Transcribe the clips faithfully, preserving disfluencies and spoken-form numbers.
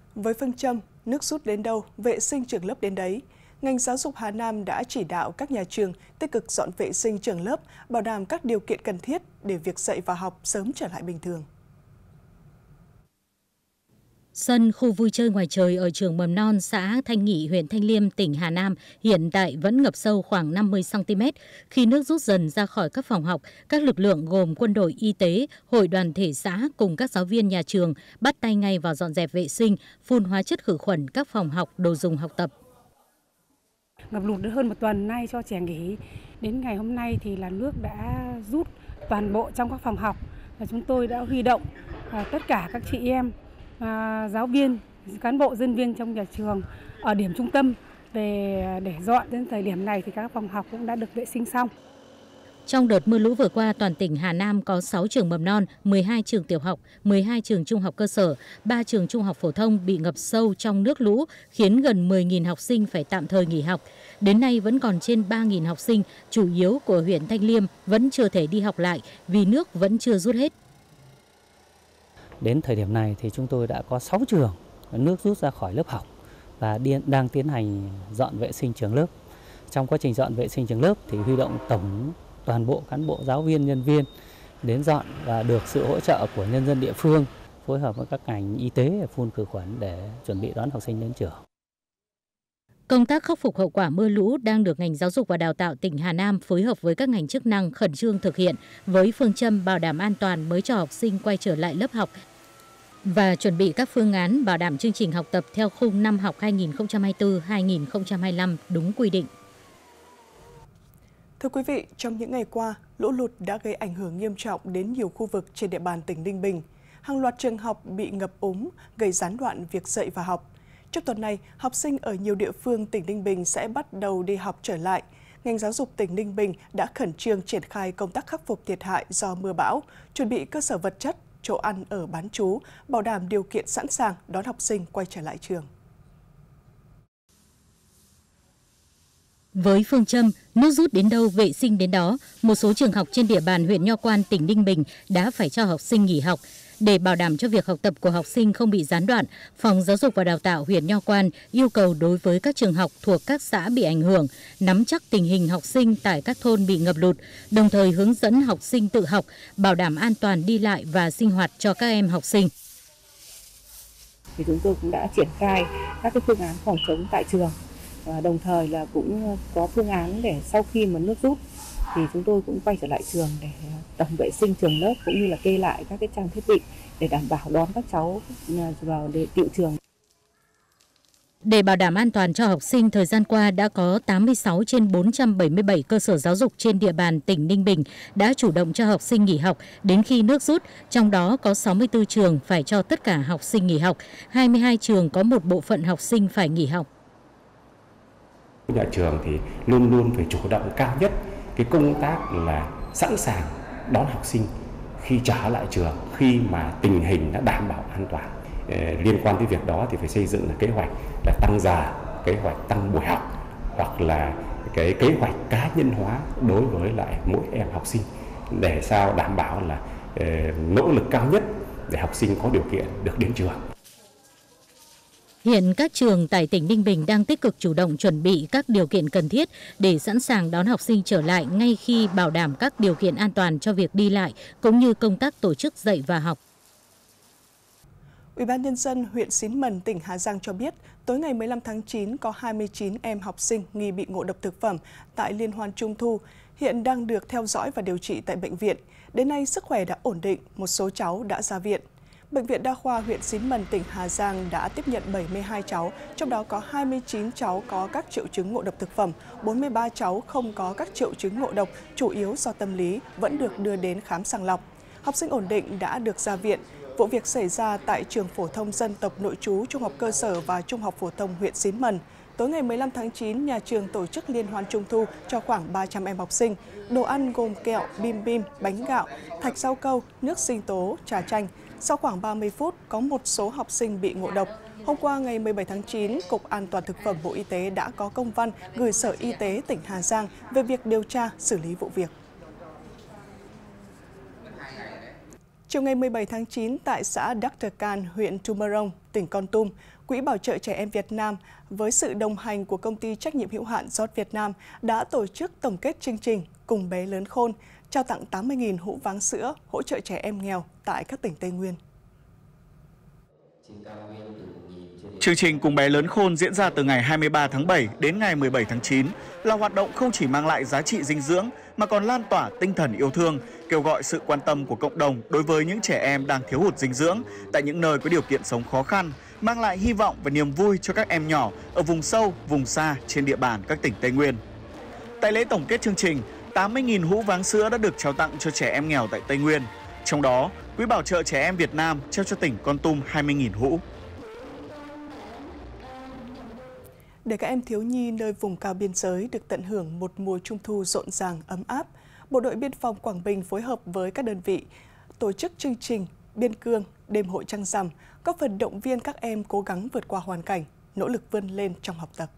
Với phương châm nước rút đến đâu, vệ sinh trường lớp đến đấy, ngành giáo dục Hà Nam đã chỉ đạo các nhà trường tích cực dọn vệ sinh trường lớp, bảo đảm các điều kiện cần thiết để việc dạy và học sớm trở lại bình thường. Sân khu vui chơi ngoài trời ở trường mầm non xã Thanh Nghị, huyện Thanh Liêm, tỉnh Hà Nam hiện tại vẫn ngập sâu khoảng năm mươi xăng ti mét. Khi nước rút dần ra khỏi các phòng học, các lực lượng gồm quân đội, y tế, hội đoàn thể xã cùng các giáo viên nhà trường bắt tay ngay vào dọn dẹp vệ sinh, phun hóa chất khử khuẩn các phòng học, đồ dùng học tập. Ngập lụt hơn một tuần nay cho trẻ nghỉ. Đến ngày hôm nay thì là nước đã rút toàn bộ trong các phòng học. Và chúng tôi đã huy động tất cả các chị em, giáo viên, cán bộ, nhân viên trong nhà trường ở điểm trung tâm về để dọn. Đến thời điểm này thì các phòng học cũng đã được vệ sinh xong. Trong đợt mưa lũ vừa qua, toàn tỉnh Hà Nam có sáu trường mầm non, mười hai trường tiểu học, mười hai trường trung học cơ sở, ba trường trung học phổ thông bị ngập sâu trong nước lũ, khiến gần mười nghìn học sinh phải tạm thời nghỉ học. Đến nay vẫn còn trên ba nghìn học sinh, chủ yếu của huyện Thanh Liêm, vẫn chưa thể đi học lại vì nước vẫn chưa rút hết. Đến thời điểm này thì chúng tôi đã có sáu trường nước rút ra khỏi lớp học và đang tiến hành dọn vệ sinh trường lớp. Trong quá trình dọn vệ sinh trường lớp thì huy động tổng toàn bộ cán bộ, giáo viên, nhân viên đến dọn và được sự hỗ trợ của nhân dân địa phương, phối hợp với các ngành y tế phun khử khuẩn để chuẩn bị đón học sinh đến trường. Công tác khắc phục hậu quả mưa lũ đang được ngành giáo dục và đào tạo tỉnh Hà Nam phối hợp với các ngành chức năng khẩn trương thực hiện với phương châm bảo đảm an toàn mới cho học sinh quay trở lại lớp học và chuẩn bị các phương án bảo đảm chương trình học tập theo khung năm học hai nghìn không trăm hai mươi tư hai nghìn không trăm hai mươi lăm đúng quy định. Thưa quý vị, trong những ngày qua, lũ lụt đã gây ảnh hưởng nghiêm trọng đến nhiều khu vực trên địa bàn tỉnh Ninh Bình. Hàng loạt trường học bị ngập úng, gây gián đoạn việc dạy và học. Trong tuần này, học sinh ở nhiều địa phương tỉnh Ninh Bình sẽ bắt đầu đi học trở lại. Ngành giáo dục tỉnh Ninh Bình đã khẩn trương triển khai công tác khắc phục thiệt hại do mưa bão, chuẩn bị cơ sở vật chất, chỗ ăn ở bán trú, bảo đảm điều kiện sẵn sàng đón học sinh quay trở lại trường. Với phương châm nước rút đến đâu vệ sinh đến đó, một số trường học trên địa bàn huyện Nho Quan, tỉnh Ninh Bình đã phải cho học sinh nghỉ học. Để bảo đảm cho việc học tập của học sinh không bị gián đoạn, Phòng Giáo dục và Đào tạo huyện Nho Quan yêu cầu đối với các trường học thuộc các xã bị ảnh hưởng, nắm chắc tình hình học sinh tại các thôn bị ngập lụt, đồng thời hướng dẫn học sinh tự học, bảo đảm an toàn đi lại và sinh hoạt cho các em học sinh. Thì chúng tôi cũng đã triển khai các cái phương án phòng chống tại trường. Và đồng thời là cũng có phương án để sau khi mà nước rút thì chúng tôi cũng quay trở lại trường để tổng vệ sinh trường lớp cũng như là kê lại các cái trang thiết bị để đảm bảo đón các cháu vào để tiệu trường. Để bảo đảm an toàn cho học sinh, thời gian qua đã có tám mươi sáu trên bốn trăm bảy mươi bảy cơ sở giáo dục trên địa bàn tỉnh Ninh Bình đã chủ động cho học sinh nghỉ học đến khi nước rút, trong đó có sáu mươi tư trường phải cho tất cả học sinh nghỉ học, hai mươi hai trường có một bộ phận học sinh phải nghỉ học. Nhà trường thì luôn luôn phải chủ động cao nhất cái công tác là sẵn sàng đón học sinh khi trở lại trường, khi mà tình hình đã đảm bảo an toàn. Liên quan tới việc đó thì phải xây dựng là kế hoạch là tăng giờ, kế hoạch tăng buổi học hoặc là cái kế hoạch cá nhân hóa đối với lại mỗi em học sinh để sao đảm bảo là nỗ lực cao nhất để học sinh có điều kiện được đến trường. Hiện các trường tại tỉnh Ninh Bình đang tích cực chủ động chuẩn bị các điều kiện cần thiết để sẵn sàng đón học sinh trở lại ngay khi bảo đảm các điều kiện an toàn cho việc đi lại cũng như công tác tổ chức dạy và học. Ủy ban nhân dân huyện Xín Mần, tỉnh Hà Giang cho biết, tối ngày mười lăm tháng chín có hai mươi chín em học sinh nghi bị ngộ độc thực phẩm tại Liên hoan Trung thu, hiện đang được theo dõi và điều trị tại bệnh viện. Đến nay sức khỏe đã ổn định, một số cháu đã ra viện. Bệnh viện Đa khoa huyện Xín Mần, tỉnh Hà Giang đã tiếp nhận bảy mươi hai cháu, trong đó có hai mươi chín cháu có các triệu chứng ngộ độc thực phẩm, bốn mươi ba cháu không có các triệu chứng ngộ độc, chủ yếu do tâm lý, vẫn được đưa đến khám sàng lọc. Học sinh ổn định đã được ra viện. Vụ việc xảy ra tại trường phổ thông dân tộc nội trú Trung học cơ sở và Trung học phổ thông huyện Xín Mần. Tối ngày mười lăm tháng chín, nhà trường tổ chức liên hoan Trung thu cho khoảng ba trăm em học sinh. Đồ ăn gồm kẹo, bim bim, bánh gạo, thạch rau câu, nước sinh tố, trà chanh. Sau khoảng ba mươi phút, có một số học sinh bị ngộ độc. Hôm qua ngày mười bảy tháng chín, Cục An toàn Thực phẩm Bộ Y tế đã có công văn gửi Sở Y tế tỉnh Hà Giang về việc điều tra, xử lý vụ việc. Chiều ngày mười bảy tháng chín, tại xã Đắc Tờ Can, huyện Tumorong, tỉnh Kon Tum, Quỹ Bảo trợ Trẻ Em Việt Nam với sự đồng hành của công ty trách nhiệm hữu hạn giót Việt Nam đã tổ chức tổng kết chương trình Cùng Bé Lớn Khôn, trao tặng tám mươi nghìn hũ váng sữa hỗ trợ trẻ em nghèo tại các tỉnh Tây Nguyên. Chương trình Cùng Bé Lớn Khôn diễn ra từ ngày hai mươi ba tháng bảy đến ngày mười bảy tháng chín là hoạt động không chỉ mang lại giá trị dinh dưỡng mà còn lan tỏa tinh thần yêu thương, kêu gọi sự quan tâm của cộng đồng đối với những trẻ em đang thiếu hụt dinh dưỡng tại những nơi có điều kiện sống khó khăn, mang lại hy vọng và niềm vui cho các em nhỏ ở vùng sâu, vùng xa trên địa bàn các tỉnh Tây Nguyên. Tại lễ tổng kết chương trình, tám mươi nghìn hũ váng sữa đã được trao tặng cho trẻ em nghèo tại Tây Nguyên. Trong đó, Quỹ Bảo trợ Trẻ Em Việt Nam trao cho tỉnh Kon Tum hai mươi nghìn hũ. Để các em thiếu nhi nơi vùng cao biên giới được tận hưởng một mùa trung thu rộn ràng, ấm áp, Bộ đội Biên phòng Quảng Bình phối hợp với các đơn vị tổ chức chương trình Biên Cương, Đêm hội trăng rằm, góp phần động viên các em cố gắng vượt qua hoàn cảnh, nỗ lực vươn lên trong học tập.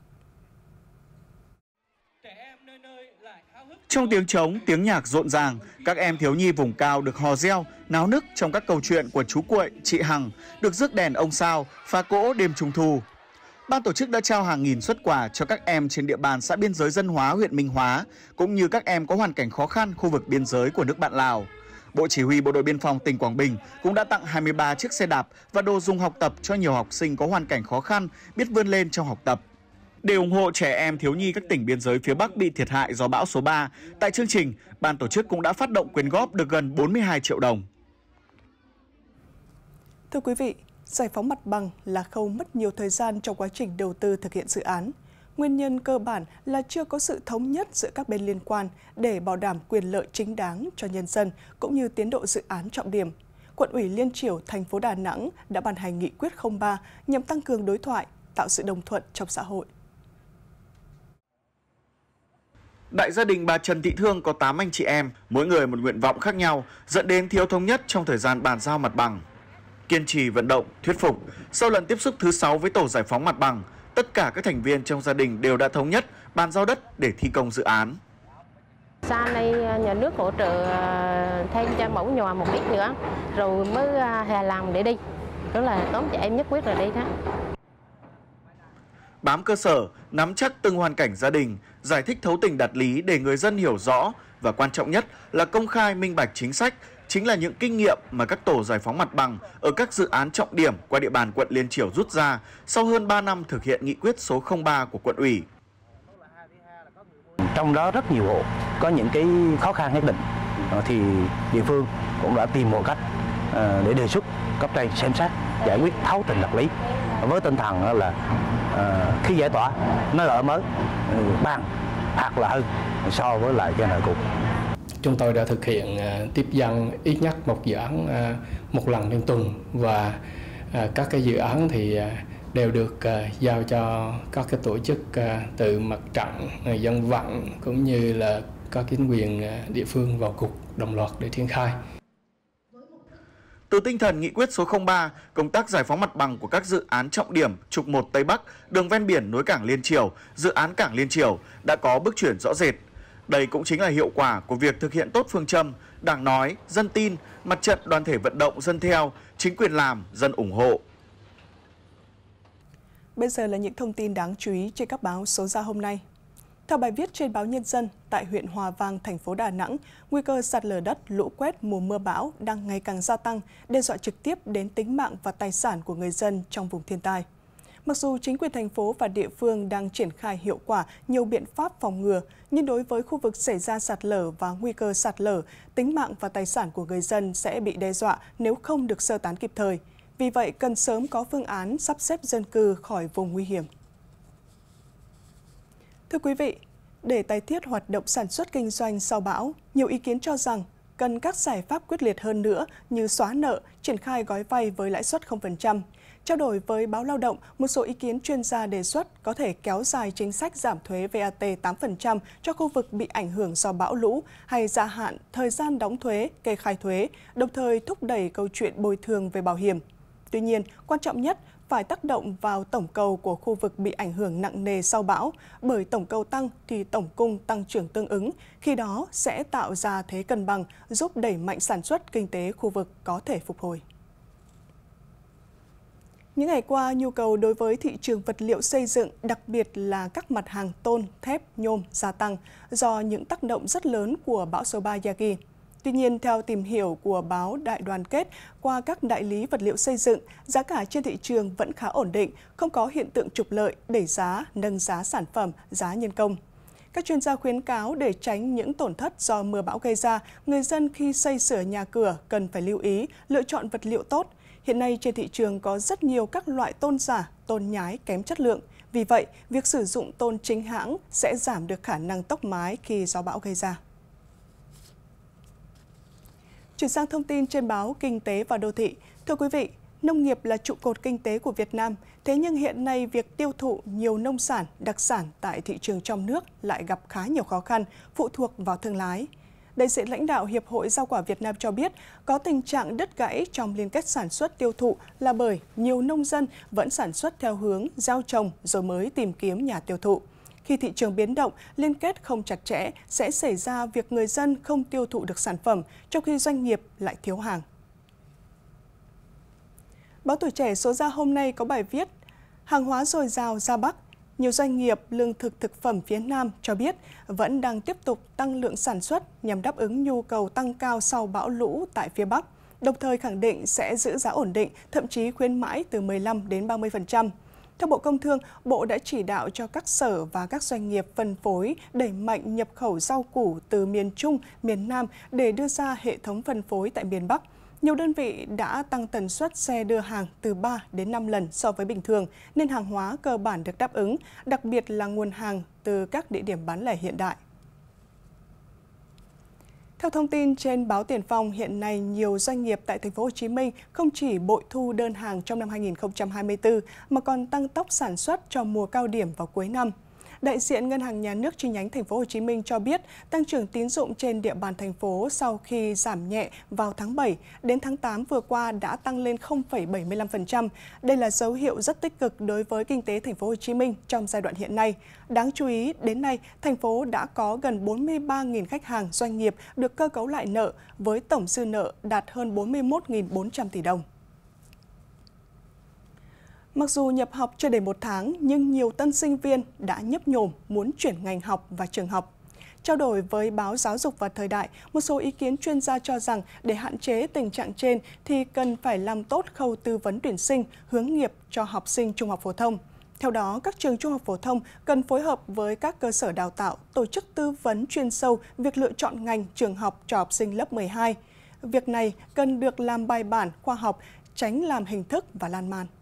Trong tiếng trống, tiếng nhạc rộn ràng, các em thiếu nhi vùng cao được hò reo, náo nức trong các câu chuyện của chú Cuội, chị Hằng, được rước đèn ông sao, phá cỗ đêm trung thu. Ban tổ chức đã trao hàng nghìn suất quà cho các em trên địa bàn xã biên giới Dân Hóa, huyện Minh Hóa, cũng như các em có hoàn cảnh khó khăn khu vực biên giới của nước bạn Lào. Bộ Chỉ huy Bộ đội Biên phòng tỉnh Quảng Bình cũng đã tặng hai mươi ba chiếc xe đạp và đồ dùng học tập cho nhiều học sinh có hoàn cảnh khó khăn, biết vươn lên trong học tập. Để ủng hộ trẻ em thiếu nhi các tỉnh biên giới phía Bắc bị thiệt hại do bão số ba, tại chương trình, ban tổ chức cũng đã phát động quyên góp được gần bốn mươi hai triệu đồng. Thưa quý vị, giải phóng mặt bằng là khâu mất nhiều thời gian trong quá trình đầu tư thực hiện dự án. Nguyên nhân cơ bản là chưa có sự thống nhất giữa các bên liên quan để bảo đảm quyền lợi chính đáng cho nhân dân cũng như tiến độ dự án trọng điểm. Quận ủy Liên Chiểu, thành phố Đà Nẵng đã ban hành nghị quyết không ba nhằm tăng cường đối thoại, tạo sự đồng thuận trong xã hội. Đại gia đình bà Trần Thị Thương có tám anh chị em, mỗi người một nguyện vọng khác nhau, dẫn đến thiếu thống nhất trong thời gian bàn giao mặt bằng. Kiên trì vận động, thuyết phục, sau lần tiếp xúc thứ sáu với tổ giải phóng mặt bằng, tất cả các thành viên trong gia đình đều đã thống nhất bàn giao đất để thi công dự án. Sau này nhà nước hỗ trợ thêm cho mẫu nhòa một ít nữa, rồi mới hè làm để đi. Đó là tóm chị em nhất quyết là đi đó. Bám cơ sở, nắm chắc từng hoàn cảnh gia đình, giải thích thấu tình đạt lý để người dân hiểu rõ và quan trọng nhất là công khai minh bạch chính sách, chính là những kinh nghiệm mà các tổ giải phóng mặt bằng ở các dự án trọng điểm qua địa bàn quận Liên Chiểu rút ra sau hơn ba năm thực hiện nghị quyết số không ba của quận ủy. Trong đó rất nhiều hộ có những cái khó khăn nhất định thì địa phương cũng đã tìm một cách để đề xuất cấp trên xem xét giải quyết thấu tình đạt lý với tinh thần là khi giải tỏa nó là mới bằng hoặc là hơn so với lại cái nợ cũ. Chúng tôi đã thực hiện tiếp dân ít nhất một dự án một lần trên tuần và các cái dự án thì đều được giao cho các cái tổ chức từ mặt trận, dân vận cũng như là các chính quyền địa phương vào cuộc đồng loạt để triển khai. Từ tinh thần nghị quyết số không ba, công tác giải phóng mặt bằng của các dự án trọng điểm trục một Tây Bắc, đường ven biển nối cảng Liên Chiểu, dự án cảng Liên Chiểu đã có bước chuyển rõ rệt. Đây cũng chính là hiệu quả của việc thực hiện tốt phương châm Đảng nói, dân tin, mặt trận đoàn thể vận động dân theo, chính quyền làm, dân ủng hộ. Bây giờ là những thông tin đáng chú ý trên các báo số ra hôm nay. Theo bài viết trên báo Nhân dân, tại huyện Hòa Vang, thành phố Đà Nẵng, nguy cơ sạt lở đất, lũ quét mùa mưa bão đang ngày càng gia tăng, đe dọa trực tiếp đến tính mạng và tài sản của người dân trong vùng thiên tai. Mặc dù chính quyền thành phố và địa phương đang triển khai hiệu quả nhiều biện pháp phòng ngừa, nhưng đối với khu vực xảy ra sạt lở và nguy cơ sạt lở, tính mạng và tài sản của người dân sẽ bị đe dọa nếu không được sơ tán kịp thời. Vì vậy, cần sớm có phương án sắp xếp dân cư khỏi vùng nguy hiểm. Thưa quý vị, để tái thiết hoạt động sản xuất kinh doanh sau bão, nhiều ý kiến cho rằng cần các giải pháp quyết liệt hơn nữa như xóa nợ, triển khai gói vay với lãi suất không phần trăm. Trao đổi với báo Lao động, một số ý kiến chuyên gia đề xuất có thể kéo dài chính sách giảm thuế vê a tê tám phần trăm cho khu vực bị ảnh hưởng do bão lũ hay gia hạn thời gian đóng thuế, kê khai thuế, đồng thời thúc đẩy câu chuyện bồi thường về bảo hiểm. Tuy nhiên, quan trọng nhất phải tác động vào tổng cầu của khu vực bị ảnh hưởng nặng nề sau bão, bởi tổng cầu tăng thì tổng cung tăng trưởng tương ứng, khi đó sẽ tạo ra thế cân bằng, giúp đẩy mạnh sản xuất kinh tế khu vực có thể phục hồi. Những ngày qua, nhu cầu đối với thị trường vật liệu xây dựng, đặc biệt là các mặt hàng tôn, thép, nhôm gia tăng do những tác động rất lớn của bão số ba Yagi. Tuy nhiên, theo tìm hiểu của báo Đại đoàn kết qua các đại lý vật liệu xây dựng, giá cả trên thị trường vẫn khá ổn định, không có hiện tượng trục lợi, đẩy giá, nâng giá sản phẩm, giá nhân công. Các chuyên gia khuyến cáo để tránh những tổn thất do mưa bão gây ra, người dân khi xây sửa nhà cửa cần phải lưu ý, lựa chọn vật liệu tốt. Hiện nay trên thị trường có rất nhiều các loại tôn giả, tôn nhái kém chất lượng. Vì vậy, việc sử dụng tôn chính hãng sẽ giảm được khả năng tốc mái khi gió bão gây ra. Chuyển sang thông tin trên báo Kinh tế và Đô thị. Thưa quý vị, nông nghiệp là trụ cột kinh tế của Việt Nam. Thế nhưng hiện nay việc tiêu thụ nhiều nông sản, đặc sản tại thị trường trong nước lại gặp khá nhiều khó khăn, phụ thuộc vào thương lái. Đại diện lãnh đạo Hiệp hội Rau quả Việt Nam cho biết có tình trạng đứt gãy trong liên kết sản xuất tiêu thụ là bởi nhiều nông dân vẫn sản xuất theo hướng gieo trồng rồi mới tìm kiếm nhà tiêu thụ. Khi thị trường biến động, liên kết không chặt chẽ sẽ xảy ra việc người dân không tiêu thụ được sản phẩm, trong khi doanh nghiệp lại thiếu hàng. Báo Tuổi Trẻ số ra hôm nay có bài viết hàng hóa dồi dào ra Bắc. Nhiều doanh nghiệp lương thực thực phẩm phía Nam cho biết vẫn đang tiếp tục tăng lượng sản xuất nhằm đáp ứng nhu cầu tăng cao sau bão lũ tại phía Bắc, đồng thời khẳng định sẽ giữ giá ổn định, thậm chí khuyến mãi từ mười lăm đến ba mươi phần trăm. Theo Bộ Công Thương, Bộ đã chỉ đạo cho các sở và các doanh nghiệp phân phối đẩy mạnh nhập khẩu rau củ từ miền Trung, miền Nam để đưa ra hệ thống phân phối tại miền Bắc. Nhiều đơn vị đã tăng tần suất xe đưa hàng từ ba đến năm lần so với bình thường, nên hàng hóa cơ bản được đáp ứng, đặc biệt là nguồn hàng từ các địa điểm bán lẻ hiện đại. Theo thông tin trên báo Tiền Phong, hiện nay nhiều doanh nghiệp tại thành phố Hồ Chí Minh không chỉ bội thu đơn hàng trong năm hai nghìn không trăm hai mươi tư mà còn tăng tốc sản xuất cho mùa cao điểm vào cuối năm. Đại diện Ngân hàng Nhà nước chi nhánh thành phố Hồ Chí Minh cho biết, tăng trưởng tín dụng trên địa bàn thành phố sau khi giảm nhẹ vào tháng bảy đến tháng tám vừa qua đã tăng lên không phẩy bảy mươi lăm phần trăm. Đây là dấu hiệu rất tích cực đối với kinh tế thành phố Hồ Chí Minh trong giai đoạn hiện nay. Đáng chú ý, đến nay thành phố đã có gần bốn mươi ba nghìn khách hàng doanh nghiệp được cơ cấu lại nợ với tổng dư nợ đạt hơn bốn mươi mốt nghìn bốn trăm tỷ đồng. Mặc dù nhập học chưa đầy một tháng, nhưng nhiều tân sinh viên đã nhấp nhổm muốn chuyển ngành học và trường học. Trao đổi với báo Giáo dục và Thời đại, một số ý kiến chuyên gia cho rằng để hạn chế tình trạng trên thì cần phải làm tốt khâu tư vấn tuyển sinh, hướng nghiệp cho học sinh trung học phổ thông. Theo đó, các trường trung học phổ thông cần phối hợp với các cơ sở đào tạo, tổ chức tư vấn chuyên sâu việc lựa chọn ngành trường học cho học sinh lớp mười hai. Việc này cần được làm bài bản, khoa học, tránh làm hình thức và lan man.